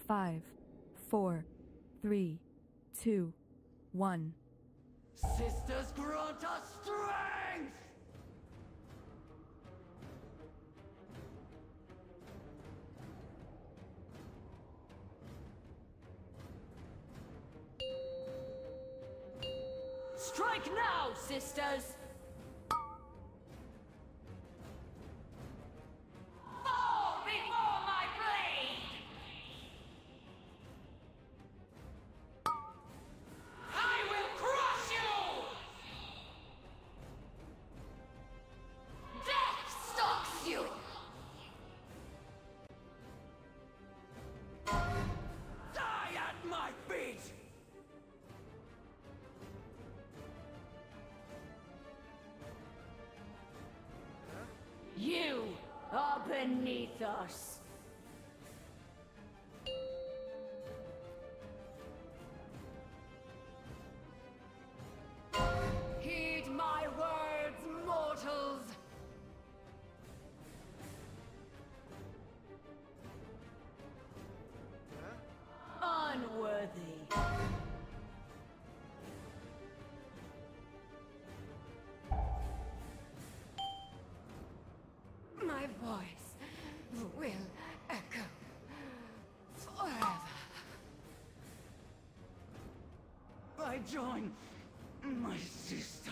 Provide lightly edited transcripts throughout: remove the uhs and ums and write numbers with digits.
5, 4, 3, 2, 1. Sisters, grant us strength! Strike now, sisters! Fall before my blade! I will crush you! Death stalks you! Die at my feet! You are beneath us. Heed my words, mortals. Unworthy. My voice will echo forever. I join my sisters.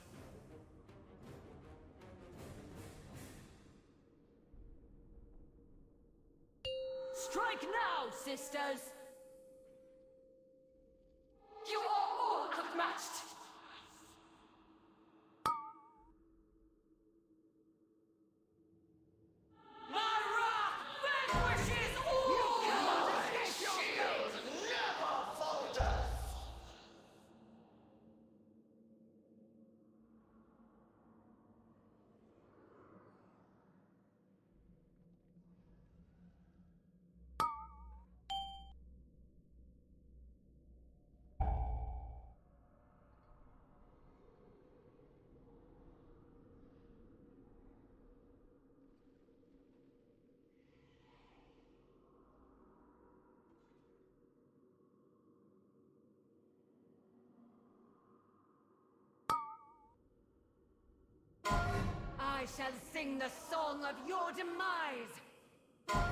Strike now, sisters! You are all outmatched! I shall sing the song of your demise!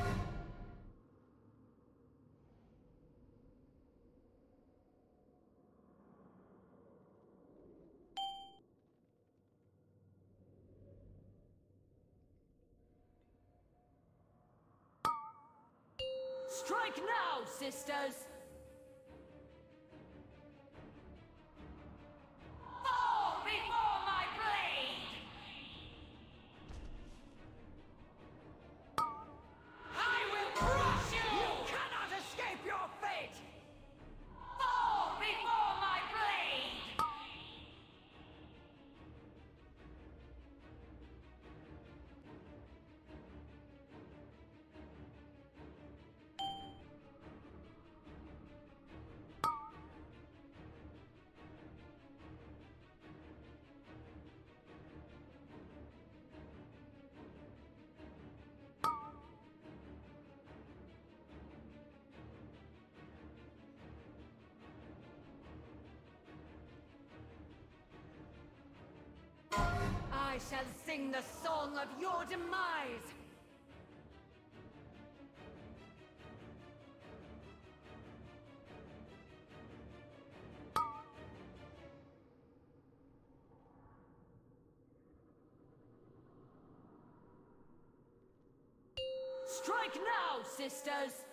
Strike now, sisters! Fall before my blade! I will crush you! You cannot escape your fate! Fall before my blade! I shall sing the song of your demise! Strike now, sisters!